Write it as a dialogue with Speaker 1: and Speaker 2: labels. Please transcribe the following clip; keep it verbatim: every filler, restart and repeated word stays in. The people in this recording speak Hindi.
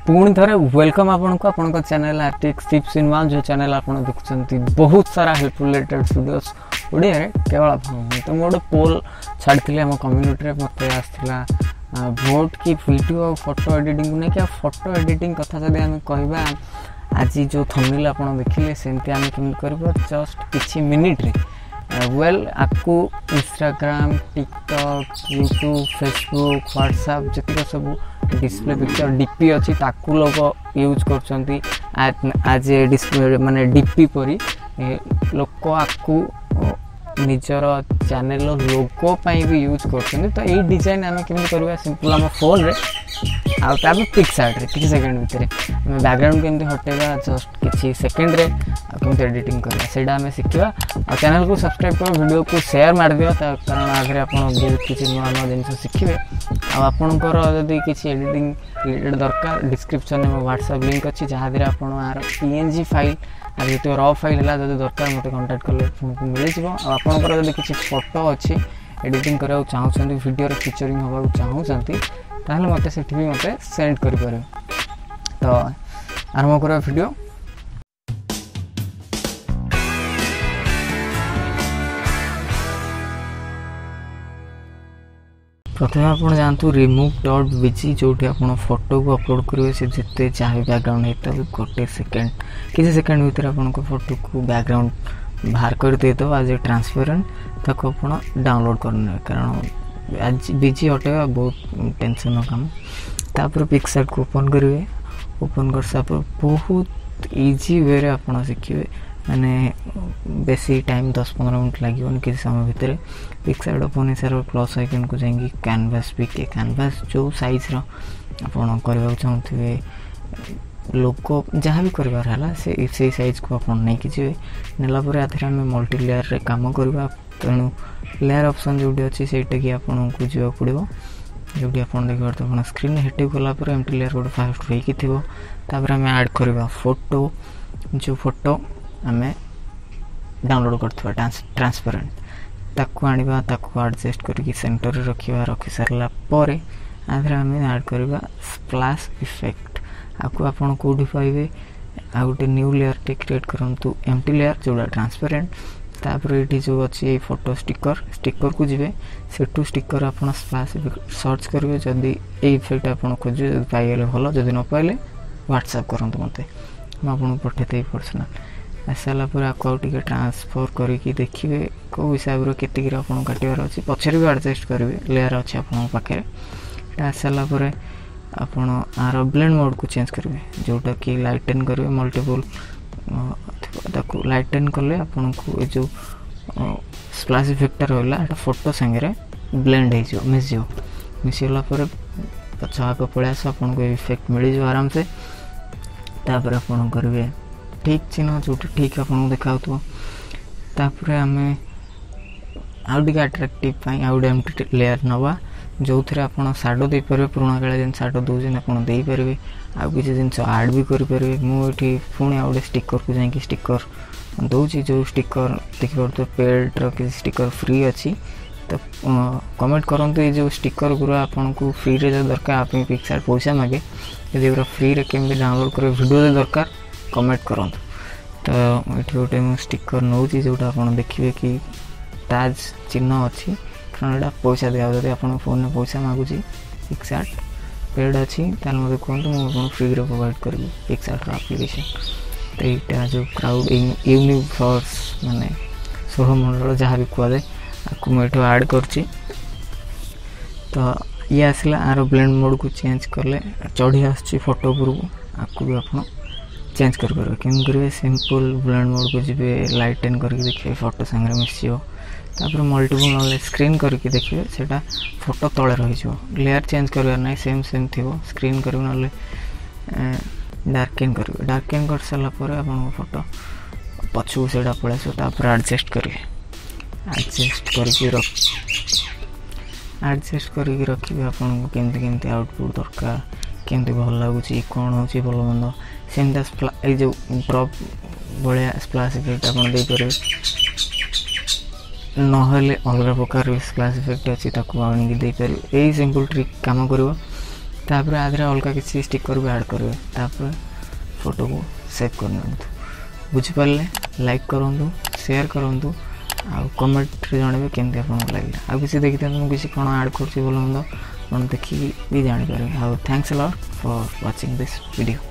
Speaker 1: पुणी थे वेलकम आपन को आपन channel Artics tips in one जो चैनल आप देखुं बहुत सारा हेल्पफुल रिलेटेड वीडियोस ओडिया रे केवल आप तो मोटे पोल छाड़ी आम कम्युनिटी मत आसला भोट की वीडियो और फोटो एडिटिंग को लेकिन फोटो एडिटिंग कथा जब आम कहवा आज जो थंबनेल आप देखिले सेमती आम केमि करबो जस्ट किछि मिनिट रे वेल आपको Instagram TikTok YouTube Facebook WhatsApp जतिक सब डिस्प्ले पिक्चर डीपी अच्छी ताकू लोग यूज कर आज ए डिस्प्ले माने डीपी परी लोक आपको निजर चैनल लोगो पाई भी यूज कर तो ये डिजाइन आम केमि करवा सिंपल आम फोन रे आउ पिक्सार्ट रे किसी सेकेंड भितर आम बैकग्राउंड केमि हटेगा जस्ट किसी सेकेंड रे केमि एडिटिंग करवा सेटा आम शिखा आ चैनल को सब्सक्राइब कर वीडियो को शेयर मार दियो कारण आगे आप बहुत किसी नुआ नुआ जिन शिखे आपणकर जदि किसी एडिटिंग रिलेटेड दरकार डिस्क्रिप्शन में व्हाट्सएप लिंक अच्छी जहाँ आप पीएनजी फाइल आज जो र फाइल है जब दरकार मत कंटाक्ट कले मिल जाव आपंकर जब किसी फोटो अच्छी एडिटिंग करने चाहते वीडियो फीचरिंग होगा चाहते ताहले मत से मत सेंड कर तो आरंभ कर वीडियो। प्रथम आप जानतु रिमूव डॉट बीजी जो आप फोटो को अपलोड करेंगे से जिते चाहे बैकग्राउंड होता है गोटे सेकेंड किसी सेकेंड भीतर आप फोटो को बैकग्राउंड बाहर कर देदेव आज ट्रांसपेरेंट ताको आप डाउनलोड करने कारण आज बीजी हटेगा बहुत टेंशन काम तापर पिक्सार्ट को ओपन करेंगे ओपन कर सापर बहुत इजी वे रे आप शिखे माने बेसी टाइम दस पंद्रह मिनट लगे किसी समय भितर पिक्सार्ट ओपन सार प्लस आइकन को जाएंगे कैनवास पिके कैनवास जो साइज रो आप करने चाहते लोगो जहाँ भी कर से साइज को आप नहीं कि नेला आधे आम मल्टी लेयर रे काम करवा तेणु लेयर ऑप्शन जो अच्छी सेटा कि आपको जावाक पड़ो जो आप देखिए स्क्रीन हेट गलापर एमटी लेयर गोटे फास्ट होपर आम ऐड करवा फोटो जो फोटो आम डाउनलोड करथवा ट्रांसपेरेंट ताकू आनिबा ताकू एडजस्ट करके सेंटर रे रखिबा रखि सारला परे आधर आम ऐड करवा स्प्लैश इफेक्ट आपको आपन कोडी पाइबे आ गोटे न्यू लेयर टे क्रिएट करंतु एम्प्टी लेयर जोड़ा ट्रांसपेरेंट तापर एठी जो अछि फोटो स्टिकर स्टिकर को जिवे सेटू स्टिकर आपन स्प्लैश इफेक्ट सर्च करबे जदी ए इफेक्ट आपन खोजे पाइले भलो जदी न पाइले व्हाट्सएप करंतु मते हम आपन पठेते पर्सनल आसाला पर आपको टिके ट्रांसफर करके देखिए कौ हिसाब रे केतिक रे आपन काटिबार अछि पछरे भी एडजस्ट करिवे लेयर अछि आपन पाखे आसाला पर आपन आर ब्लेंड मोड को चेंज करिवे जोटा कि लाइटन करिवे मल्टीपल ताको लाइटन करले आपन को जो स्प्लैश इफेक्ट रहला एटा फोटो संगे रे ब्लेंड हे जो मिस जो मिसला पर पछा को पळास आपन को इफेक्ट मिल जो आराम से तापर आपन करिवे ठीक चिन्ह जो ठीक आप देखा तापर आम आउट अट्राक्टिव आउट एम्प्टी लेयर नवा जो थे आप साडो दे पारे पुराणा काले जिन साडो दौन आप दे पारे आउ किसी जिन आड भी करें मुझे पुणी आउ स्टिकर को जाकि स्टिकर दौची जो स्टिकर देखिए पेड रि स्टिकर फ्री अच्छी तो कमेंट करंतु ये जो स्टिकर गुरा आपन को फ्री रे जो दरकार आप पिक्सार्ट पैसा मागे यदि पूरा फ्री रे केमि डाउनलोड कर वीडियो दरकार कमेंट करंतु तो ये गोटे मुझे स्टिकर नौ जोटा आप देखिए कि टैग चिन्ह अच्छी कारण यहाँ पैसा दिया जब आप फोन में पैसा मागुची पिक्सार्ट पेड अच्छी मतलब कहतु मुझे फ्री रे प्रोवाइड करी पिक्सार्ट एप्लिकेशन तो यहाँ जो क्राउड यूनिवर्स माने सौरमंडल जहाँ भी कहुए आपको मुझे ऐड कर तो ये आसला आर ब्लेंड मोड को चेंज कले चढ़ी आसची फोटो उपरको आपको भी आप चेंज कर पारे केम करेंगे सिंपल ब्लेंड मोड को जी लाइटन करके देखिए फोटो संगे मिसो तापर मल्टीपल ना स्क्रीन करके देखिए सेटा फोटो तले रही लेयर चेंज करार ना सेम सेम थी स्क्रीन कर ना डार्केन करेंगे डार्केन कर सारापर आप फोटो पछू से पलैस एडजस्ट करेंगे एडजस्ट करके रख एडजस्ट करके रखिए आपको केमती केमती आउटपुट दरकार केमती भल लगुच कौन हो भल मंद सेमता जो ड्रप भाया स्प्लैश इफेक्ट आप देपर ना अलग प्रकार स्प्लैश इफेक्ट अच्छी आनिक देपर यही सिंपल ट्रिक काम कर तापर आधे अलग किसी स्टिकर भी ऐड करेंगे तापर फोटो को सेव कर बुझिपारे लाइक करूँ शेयर करूँ आउ कमेंट जानवे केमती आपको लगे आ किसी देखी था किसी कौन ऐड कर भल मंद आप देखिए भी जानीपारे आउ thanks a lot for watching this video.